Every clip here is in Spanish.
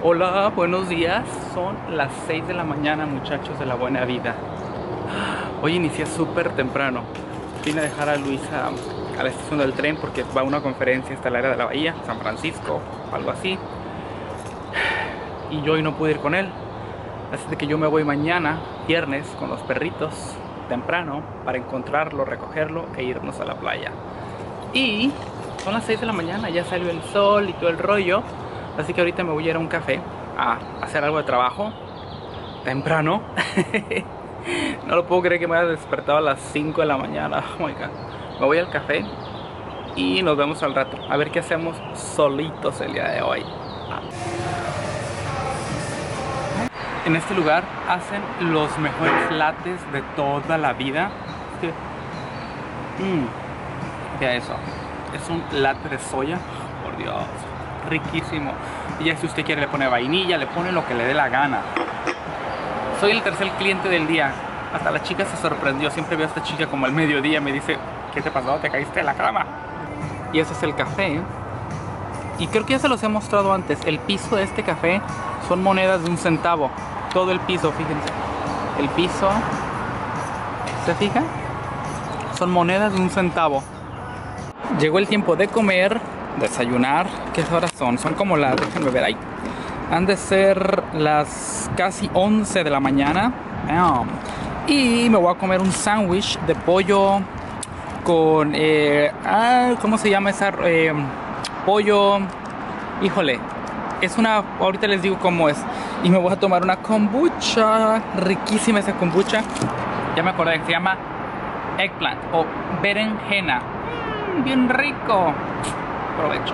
Hola, buenos días. Son las 6 de la mañana, muchachos de la buena vida. Hoy inicié súper temprano. Vine a dejar a Luisa a la estación del tren porque va a una conferencia hasta el área de la bahía, San Francisco, algo así. Y yo hoy no pude ir con él. Así de que yo me voy mañana, viernes, con los perritos, temprano, para encontrarlo, recogerlo e irnos a la playa. Y son las 6 de la mañana, ya salió el sol y todo el rollo. Así que ahorita me voy a ir a un café a hacer algo de trabajo temprano. No lo puedo creer que me haya despertado a las 5 de la mañana. Oh my God. Me voy al café y nos vemos al rato. A ver qué hacemos solitos el día de hoy. En este lugar hacen los mejores lattes de toda la vida. Vea eso. Es un latte de soya. Por Dios. Riquísimo. Y ya si usted quiere le pone vainilla, le pone lo que le dé la gana. Soy el tercer cliente del día. Hasta la chica se sorprendió. Siempre veo a esta chica como al mediodía. Me dice, ¿qué te pasó? ¿Te caíste de la cama? Y ese es el café. Y creo que ya se los he mostrado antes. El piso de este café son monedas de 1 centavo. Todo el piso, fíjense. El piso, ¿se fija? Son monedas de 1 centavo. Llegó el tiempo de comer, desayunar. ¿Qué horas son? Son como las, déjenme ver ahí. Han de ser las casi 11 de la mañana. Y me voy a comer un sándwich de pollo con ¿cómo se llama esa? Pollo, híjole, es una, ahorita les digo cómo es. Y me voy a tomar una kombucha, riquísima esa kombucha. Ya me acordé que se llama eggplant o berenjena. Bien rico. Provecho.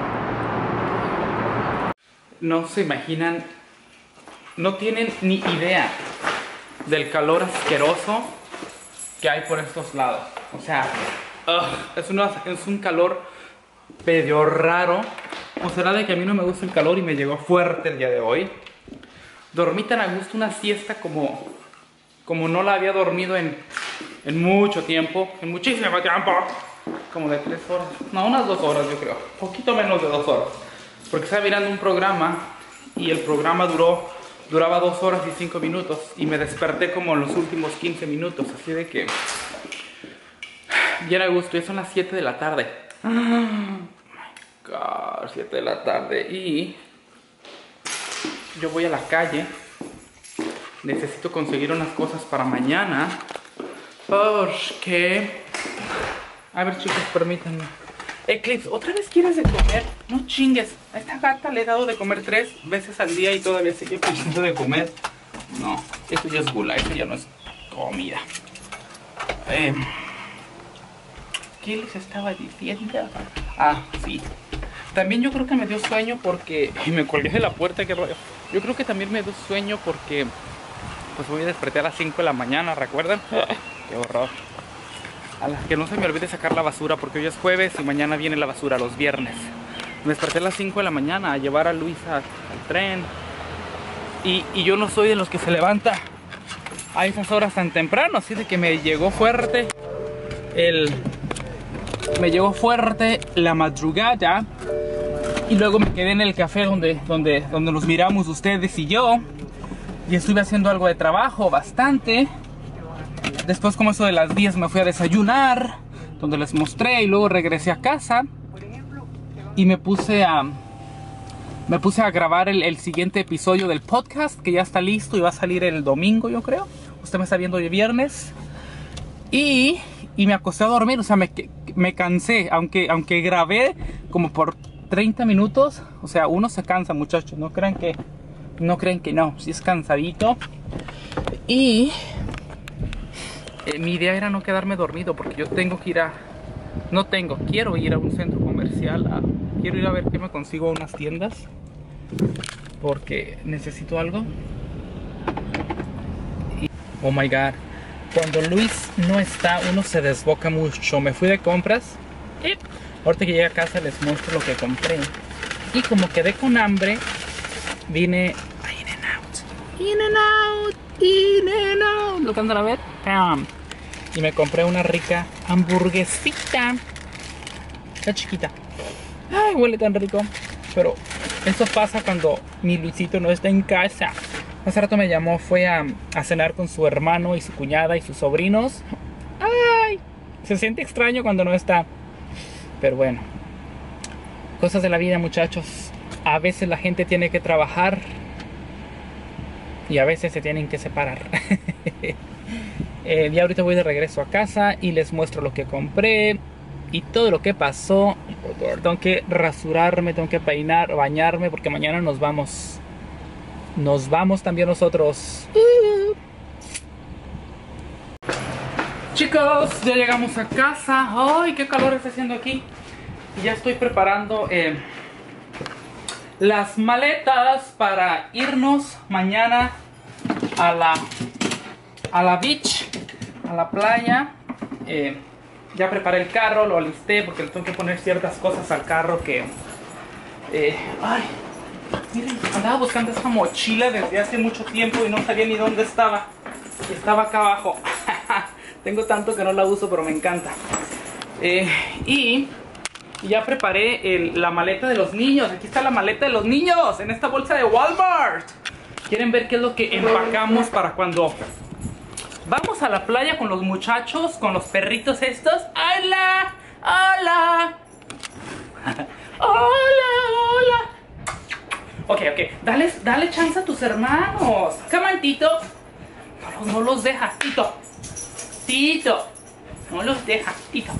No se imaginan, no tienen ni idea del calor asqueroso que hay por estos lados. O sea, es un calor medio raro. O será de que a mí no me gusta el calor y me llegó fuerte el día de hoy. Dormí tan a gusto una siesta como no la había dormido en mucho tiempo, en muchísimo tiempo. Como de 3 horas, no, unas 2 horas yo creo, poquito menos de 2 horas. Porque estaba mirando un programa y el programa duraba 2 horas y 5 minutos. Y me desperté como en los últimos 15 minutos, así de que bien a gusto. Ya son las 7 de la tarde. Oh my God, 7 de la tarde. Y yo voy a la calle. Necesito conseguir unas cosas para mañana. Porque... A ver, chicos, permítanme. Eclipse, ¿otra vez quieres de comer? No chingues. A esta gata le he dado de comer 3 veces al día y todavía sigue pidiendo de comer. No, esto ya es gula, esto ya no es comida. ¿Qué les estaba diciendo? Ah, sí. También yo creo que me dio sueño porque... Y me colgué de la puerta, qué rollo. Yo creo que también me dio sueño porque... Pues voy a despertar a las 5 de la mañana, ¿recuerdan? Qué horror. A las que no se me olvide sacar la basura porque hoy es jueves y mañana viene la basura, los viernes. Me desperté a las 5 de la mañana a llevar a Luisa al tren. Y yo no soy de los que se levanta a esas horas tan temprano, así de que me llegó fuerte la madrugada. Y luego me quedé en el café donde nos miramos ustedes y yo. Y estuve haciendo algo de trabajo, bastante. Después, como eso de las 10, me fui a desayunar, donde les mostré, y luego regresé a casa y me puse a grabar el siguiente episodio del podcast, que ya está listo y va a salir el domingo, yo creo. Usted me está viendo hoy viernes. Y me acosté a dormir, o sea, me cansé, aunque grabé como por 30 minutos. O sea, uno se cansa, muchachos, no crean que no, sí es cansadito. Y... mi idea era no quedarme dormido porque yo tengo que ir quiero ir a un centro comercial, quiero ir a ver qué me consigo a unas tiendas porque necesito algo. Oh my God, cuando Luis no está uno se desboca mucho. Me fui de compras y ahorita que llegue a casa les muestro lo que compré. Y como quedé con hambre, vine a In-N-Out. ¿Lo alcanzan a ver? Y me compré una rica hamburguesita. Está chiquita. Ay, huele tan rico. Pero Eso pasa cuando mi Luisito no está en casa. Hace rato me llamó, fue a cenar con su hermano y su cuñada y sus sobrinos. ¡Ay! Se siente extraño cuando no está. Pero bueno, cosas de la vida, muchachos. A veces la gente tiene que trabajar y a veces se tienen que separar. Ya ahorita voy de regreso a casa y les muestro lo que compré y todo lo que pasó. Tengo que rasurarme, tengo que peinar, bañarme porque mañana nos vamos. Nos vamos también nosotros. Chicos, ya llegamos a casa. ¡Ay, qué calor está haciendo aquí! Y ya estoy preparando las maletas para irnos mañana a la beach, a la playa. Ya preparé el carro, lo alisté porque le tengo que poner ciertas cosas al carro que... ¡ay! Miren, andaba buscando esta mochila desde hace mucho tiempo y no sabía ni dónde estaba. Estaba acá abajo. Tengo tanto que no la uso, pero me encanta. Y ya preparé la maleta de los niños. Aquí está la maleta de los niños en esta bolsa de Walmart. ¿Quieren ver qué es lo que empacamos para cuando vamos a la playa con los muchachos, con los perritos estos? ¡Hola! ¡Hola! ¡Hola! ¡Hola! Ok, dale chance a tus hermanos. Come on, Tito. No los dejas, Tito. Tito. No los dejas, Tito.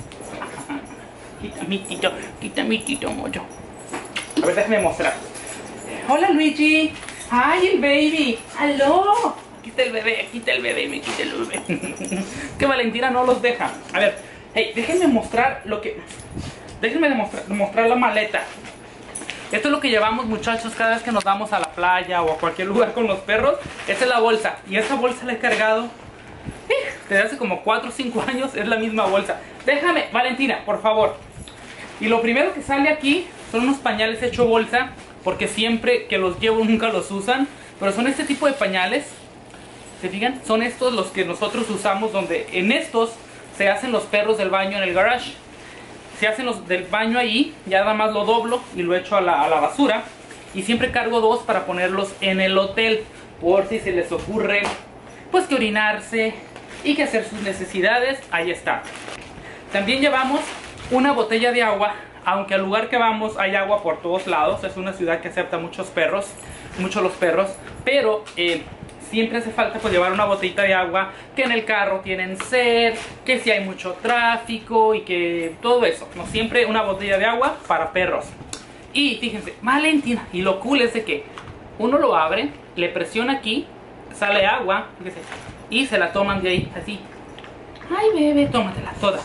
Quita mi Tito, mollo. A ver, déjame mostrar. Hola, Luigi. Hi, el baby. Hello. Quita el bebé, me quita el bebé. Que Valentina no los deja. A ver, hey, déjenme mostrar lo que... Déjenme mostrar la maleta. Esto es lo que llevamos, muchachos, cada vez que nos vamos a la playa o a cualquier lugar con los perros. Esta es la bolsa. Y esa bolsa la he cargado desde hace como 4 o 5 años. Es la misma bolsa. Déjame, Valentina, por favor. Y lo primero que sale aquí son unos pañales hecho bolsa, porque siempre que los llevo nunca los usan. Pero son este tipo de pañales. ¿Se fijan? Son estos los que nosotros usamos, donde en estos se hacen los perros del baño en el garage. Se hacen los del baño ahí, ya nada más lo doblo y lo echo a la basura. Y siempre cargo 2 para ponerlos en el hotel, por si se les ocurre pues que orinarse y que hacer sus necesidades. Ahí está. También llevamos una botella de agua, aunque al lugar que vamos hay agua por todos lados. Es una ciudad que acepta muchos perros, muchos los perros, pero siempre hace falta pues llevar una botellita de agua, que en el carro tienen sed, que si hay mucho tráfico y que todo eso, ¿no? Siempre una botella de agua para perros. Y fíjense, Valentina, y lo cool es de que uno lo abre, le presiona aquí, sale agua, fíjense, y se la toman de ahí, así. Ay, bebé, tómatela toda.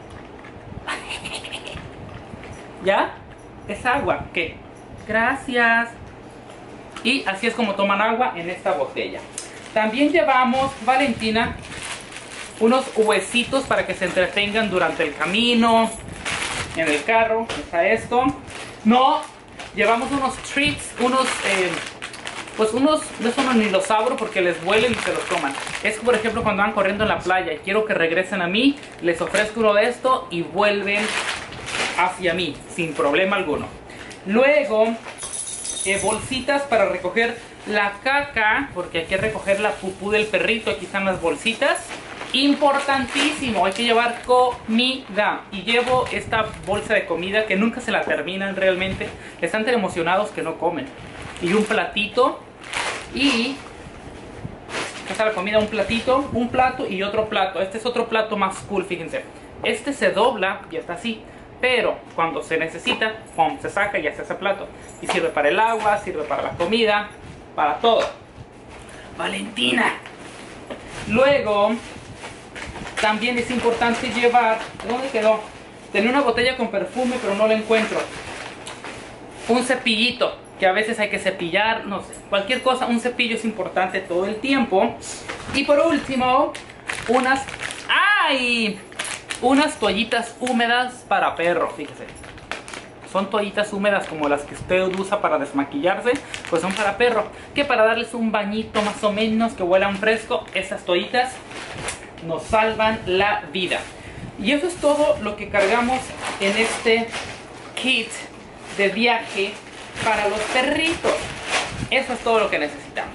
¿Ya? Es agua, ¿qué? Gracias. Y así es como toman agua en esta botella. También llevamos, Valentina, unos huesitos para que se entretengan durante el camino, en el carro. Está esto. No, llevamos unos treats, pues unos, no son ni los abro porque les vuelen y se los coman. Es por ejemplo cuando van corriendo en la playa y quiero que regresen a mí, les ofrezco uno de estos y vuelven hacia mí, sin problema alguno. Luego, bolsitas para recoger la caca, porque hay que recoger la pupú del perrito. Aquí están las bolsitas. Importantísimo, hay que llevar comida. Y llevo esta bolsa de comida que nunca se la terminan realmente. Están tan emocionados que no comen. Y un platito. Y acá está la comida, un platito, un plato y otro plato. Este es otro plato más cool, fíjense. Este se dobla y está así. Pero cuando se necesita, ¡pum!, se saca y ya se hace plato. Y sirve para el agua, sirve para la comida, para todo. Valentina. Luego, también es importante llevar... ¿Dónde quedó? Tenía una botella con perfume, pero no la encuentro. Un cepillito, que a veces hay que cepillar, no sé. Cualquier cosa, un cepillo es importante todo el tiempo. Y por último, unas... ¡ay! Unas toallitas húmedas para perro, fíjese. Son toallitas húmedas como las que usted usa para desmaquillarse, pues son para perro. Que para darles un bañito más o menos, que huelan fresco, esas toallitas nos salvan la vida. Y eso es todo lo que cargamos en este kit de viaje para los perritos. Eso es todo lo que necesitamos.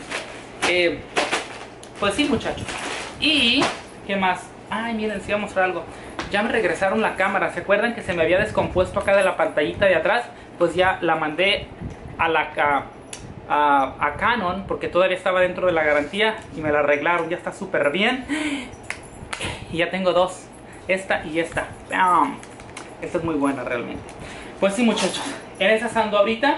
Pues sí, muchachos. Y, ¿qué más? Ay, miren, les iba a mostrar algo. Ya me regresaron la cámara. ¿Se acuerdan que se me había descompuesto acá de la pantallita de atrás? Pues ya la mandé a Canon, porque todavía estaba dentro de la garantía y me la arreglaron. Ya está súper bien. Y ya tengo dos. Esta y esta. ¡Bam! Esta es muy buena realmente. Pues sí, muchachos. En esa ando ahorita.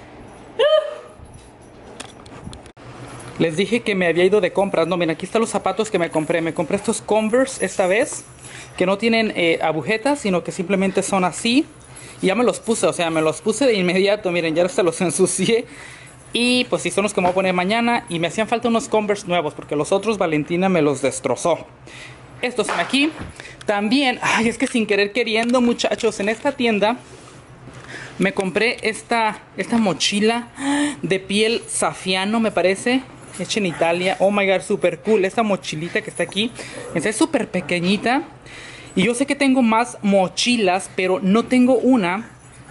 Les dije que me había ido de compras. No, miren, aquí están los zapatos que me compré. Me compré estos Converse esta vez, que no tienen agujetas, sino que simplemente son así. Y ya me los puse, o sea, me los puse de inmediato. Miren, ya hasta los ensucié. Y pues sí, son los que me voy a poner mañana. Y me hacían falta unos Converse nuevos, porque los otros Valentina me los destrozó. Estos son aquí. También, ay, es que sin querer queriendo, muchachos, en esta tienda me compré esta mochila de piel safiano, me parece. Hecha en Italia. Oh my god, super cool. Esta mochilita que está aquí es súper pequeñita. Y yo sé que tengo más mochilas, pero no tengo una.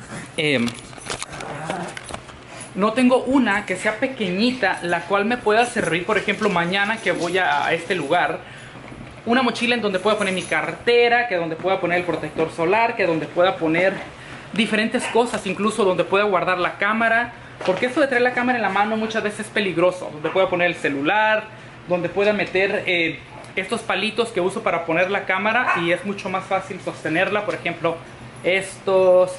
No tengo una que sea pequeñita, la cual me pueda servir, por ejemplo, mañana que voy a este lugar. Una mochila en donde pueda poner mi cartera, que donde pueda poner el protector solar, que donde pueda poner diferentes cosas, incluso donde pueda guardar la cámara. Porque esto de traer la cámara en la mano muchas veces es peligroso. Donde pueda poner el celular, donde pueda meter estos palitos que uso para poner la cámara y es mucho más fácil sostenerla. Por ejemplo, estos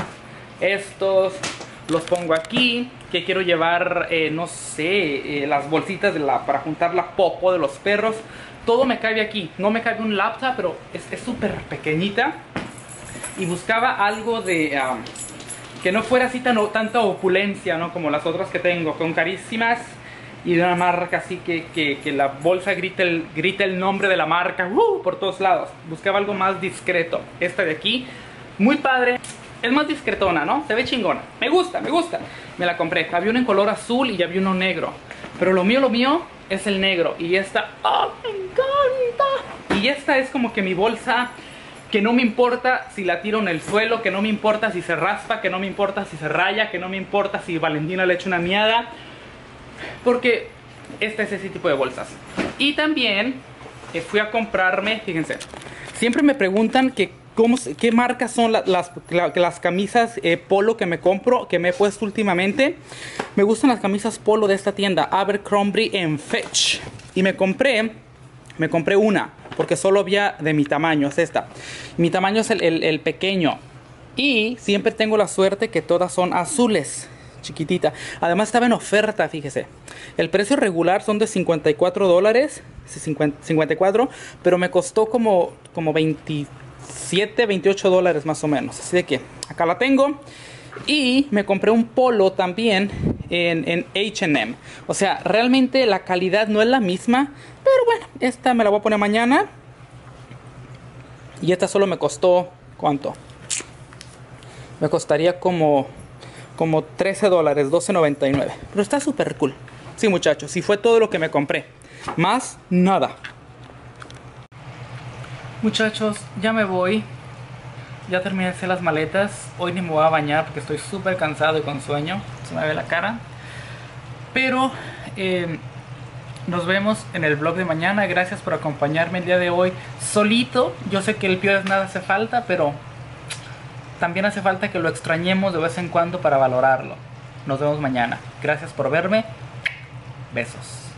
los pongo aquí. Que quiero llevar, no sé, las bolsitas para juntar la popo de los perros. Todo me cabe aquí. No me cabe un laptop, pero es súper pequeñita. Y buscaba algo de... que no fuera así tanta opulencia, ¿no? Como las otras que tengo, con carísimas y de una marca así que la bolsa grita el nombre de la marca por todos lados. Buscaba algo más discreto. Esta de aquí, muy padre. Es más discretona, ¿no? Se ve chingona. Me gusta, me gusta. Me la compré. Había uno en color azul y había uno negro. Pero lo mío es el negro. Y esta, ¡oh, me encanta! Y esta es como que mi bolsa... Que no me importa si la tiro en el suelo, que no me importa si se raspa, que no me importa si se raya, que no me importa si Valentina le echa una miada. Porque este es ese tipo de bolsas. Y también fui a comprarme, fíjense, siempre me preguntan qué marcas son las camisas polo que me compro, que me he puesto últimamente. Me gustan las camisas polo de esta tienda, Abercrombie Fitch. Y me compré una. Porque solo había de mi tamaño, es esta. Mi tamaño es el pequeño. Y siempre tengo la suerte que todas son azules. Chiquitita. Además estaba en oferta, fíjese. El precio regular son de $54. 54. Pero me costó como 27, 28 dólares más o menos. Así de que acá la tengo. Y me compré un polo también en H&M. O sea, realmente la calidad no es la misma. Pero bueno, esta me la voy a poner mañana. Y esta solo me costó, ¿cuánto? Me costaría como 13 dólares, 12.99. Pero está súper cool. Sí, muchachos, y fue todo lo que me compré. Más nada. Muchachos, ya me voy. Ya terminé de hacer las maletas. Hoy ni me voy a bañar porque estoy súper cansado y con sueño. Se me ve la cara. Pero nos vemos en el vlog de mañana. Gracias por acompañarme el día de hoy solito. Yo sé que el Pío de nada hace falta, pero también hace falta que lo extrañemos de vez en cuando para valorarlo. Nos vemos mañana. Gracias por verme. Besos.